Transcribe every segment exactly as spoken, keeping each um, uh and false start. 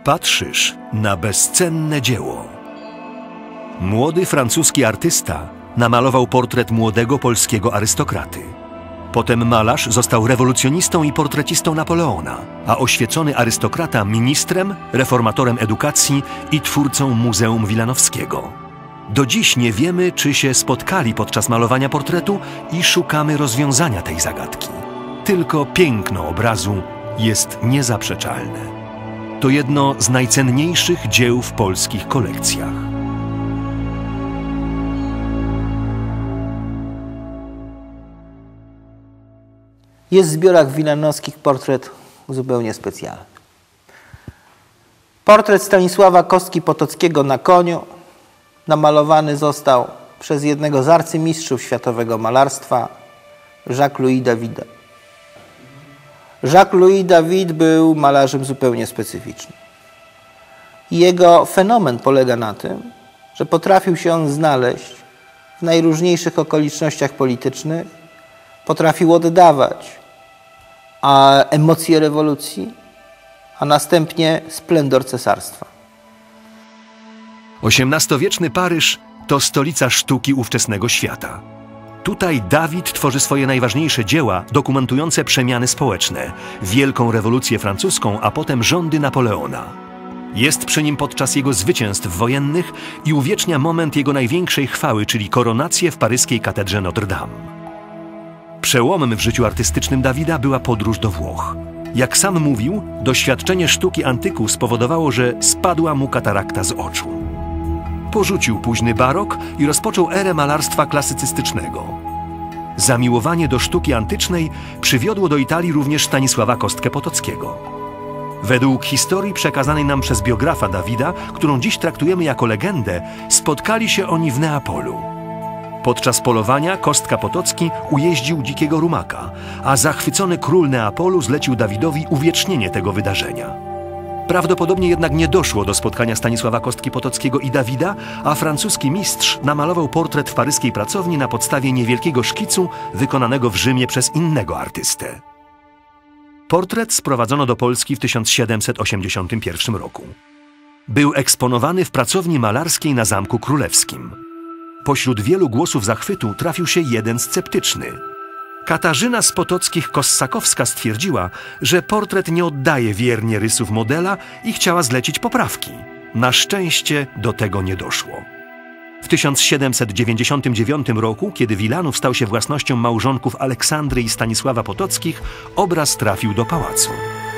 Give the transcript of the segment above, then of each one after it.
Patrzysz na bezcenne dzieło. Młody francuski artysta namalował portret młodego polskiego arystokraty. Potem malarz został rewolucjonistą i portrecistą Napoleona, a oświecony arystokrata ministrem, reformatorem edukacji i twórcą Muzeum Wilanowskiego. Do dziś nie wiemy, czy się spotkali podczas malowania portretu i szukamy rozwiązania tej zagadki. Tylko piękno obrazu jest niezaprzeczalne. To jedno z najcenniejszych dzieł w polskich kolekcjach. Jest w zbiorach wilanowskich portret zupełnie specjalny. Portret Stanisława Kostki Potockiego na koniu namalowany został przez jednego z arcymistrzów światowego malarstwa, Jacques-Louis David. Jacques-Louis David był malarzem zupełnie specyficznym. Jego fenomen polega na tym, że potrafił się on znaleźć w najróżniejszych okolicznościach politycznych, potrafił oddawać a emocje rewolucji, a następnie splendor cesarstwa. osiemnastowieczny Paryż to stolica sztuki ówczesnego świata. Tutaj Dawid tworzy swoje najważniejsze dzieła dokumentujące przemiany społeczne, wielką rewolucję francuską, a potem rządy Napoleona. Jest przy nim podczas jego zwycięstw wojennych i uwiecznia moment jego największej chwały, czyli koronację w paryskiej katedrze Notre Dame. Przełomem w życiu artystycznym Dawida była podróż do Włoch. Jak sam mówił, doświadczenie sztuki antyku spowodowało, że spadła mu katarakta z oczu. Porzucił późny barok i rozpoczął erę malarstwa klasycystycznego. Zamiłowanie do sztuki antycznej przywiodło do Italii również Stanisława Kostkę Potockiego. Według historii przekazanej nam przez biografa Dawida, którą dziś traktujemy jako legendę, spotkali się oni w Neapolu. Podczas polowania Kostka Potocki ujeździł dzikiego rumaka, a zachwycony król Neapolu zlecił Dawidowi uwiecznienie tego wydarzenia. Prawdopodobnie jednak nie doszło do spotkania Stanisława Kostki Potockiego i Dawida, a francuski mistrz namalował portret w paryskiej pracowni na podstawie niewielkiego szkicu wykonanego w Rzymie przez innego artystę. Portret sprowadzono do Polski w tysiąc siedemset osiemdziesiątym pierwszym roku. Był eksponowany w pracowni malarskiej na Zamku Królewskim. Pośród wielu głosów zachwytu trafił się jeden sceptyczny. Katarzyna z Potockich-Kossakowska stwierdziła, że portret nie oddaje wiernie rysów modela i chciała zlecić poprawki. Na szczęście do tego nie doszło. W tysiąc siedemset dziewięćdziesiątym dziewiątym roku, kiedy Wilanów stał się własnością małżonków Aleksandry i Stanisława Potockich, obraz trafił do pałacu.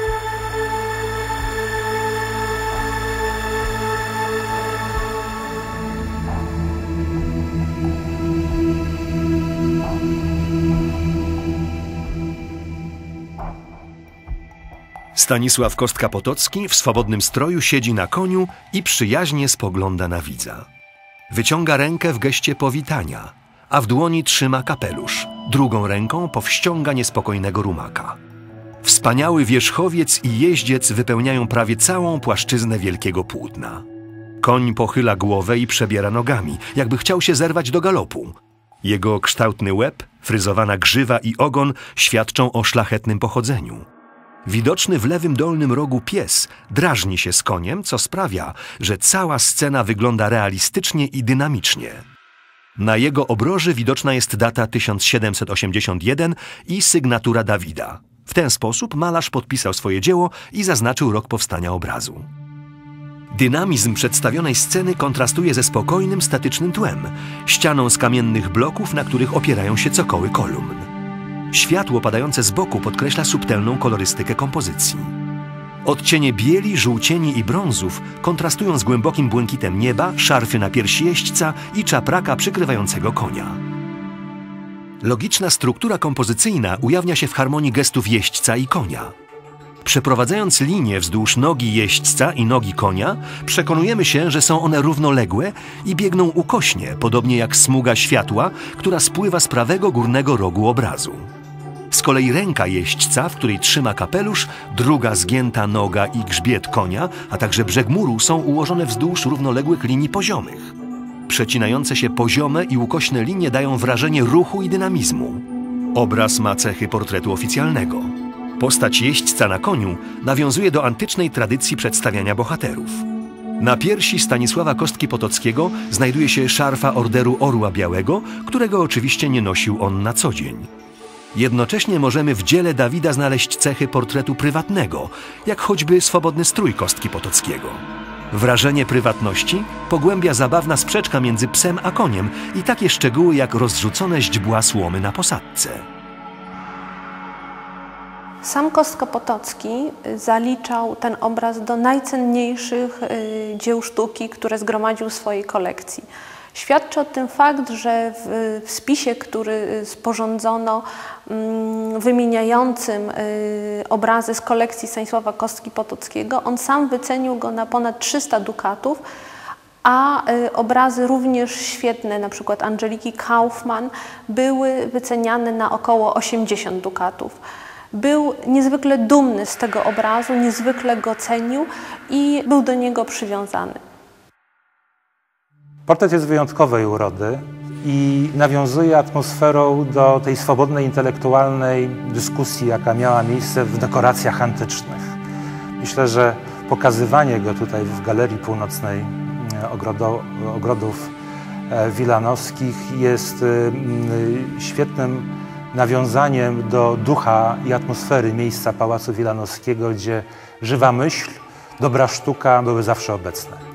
Stanisław Kostka Potocki w swobodnym stroju siedzi na koniu i przyjaźnie spogląda na widza. Wyciąga rękę w geście powitania, a w dłoni trzyma kapelusz. Drugą ręką powściąga niespokojnego rumaka. Wspaniały wierzchowiec i jeździec wypełniają prawie całą płaszczyznę wielkiego płótna. Koń pochyla głowę i przebiera nogami, jakby chciał się zerwać do galopu. Jego kształtny łeb, fryzowana grzywa i ogon świadczą o szlachetnym pochodzeniu. Widoczny w lewym dolnym rogu pies drażni się z koniem, co sprawia, że cała scena wygląda realistycznie i dynamicznie. Na jego obroży widoczna jest data tysiąc siedemset osiemdziesiąt jeden i sygnatura Dawida. W ten sposób malarz podpisał swoje dzieło i zaznaczył rok powstania obrazu. Dynamizm przedstawionej sceny kontrastuje ze spokojnym, statycznym tłem, ścianą z kamiennych bloków, na których opierają się cokoły kolumn. Światło padające z boku podkreśla subtelną kolorystykę kompozycji. Odcienie bieli, żółcieni i brązów kontrastują z głębokim błękitem nieba, szarfy na piersi jeźdźca i czapraka przykrywającego konia. Logiczna struktura kompozycyjna ujawnia się w harmonii gestów jeźdźca i konia. Przeprowadzając linię wzdłuż nogi jeźdźca i nogi konia, przekonujemy się, że są one równoległe i biegną ukośnie, podobnie jak smuga światła, która spływa z prawego górnego rogu obrazu. Z kolei ręka jeźdźca, w której trzyma kapelusz, druga zgięta noga i grzbiet konia, a także brzeg muru są ułożone wzdłuż równoległych linii poziomych. Przecinające się poziome i ukośne linie dają wrażenie ruchu i dynamizmu. Obraz ma cechy portretu oficjalnego. Postać jeźdźca na koniu nawiązuje do antycznej tradycji przedstawiania bohaterów. Na piersi Stanisława Kostki Potockiego znajduje się szarfa Orderu Orła Białego, którego oczywiście nie nosił on na co dzień. Jednocześnie możemy w dziele Dawida znaleźć cechy portretu prywatnego, jak choćby swobodny strój Kostki Potockiego. Wrażenie prywatności pogłębia zabawna sprzeczka między psem a koniem i takie szczegóły jak rozrzucone źdźbła słomy na posadzce. Sam Kostka Potocki zaliczał ten obraz do najcenniejszych dzieł sztuki, które zgromadził w swojej kolekcji. Świadczy o tym fakt, że w, w spisie, który sporządzono wymieniającym obrazy z kolekcji Stanisława Kostki Potockiego, on sam wycenił go na ponad trzysta dukatów, a obrazy również świetne, na przykład Angeliki Kaufmann, były wyceniane na około osiemdziesiąt dukatów. Był niezwykle dumny z tego obrazu, niezwykle go cenił i był do niego przywiązany. Portret jest wyjątkowej urody i nawiązuje atmosferą do tej swobodnej, intelektualnej dyskusji, jaka miała miejsce w dekoracjach antycznych. Myślę, że pokazywanie go tutaj w Galerii Północnej ogrodo, ogrodów wilanowskich jest świetnym nawiązaniem do ducha i atmosfery miejsca Pałacu Wilanowskiego, gdzie żywa myśl, dobra sztuka były zawsze obecne.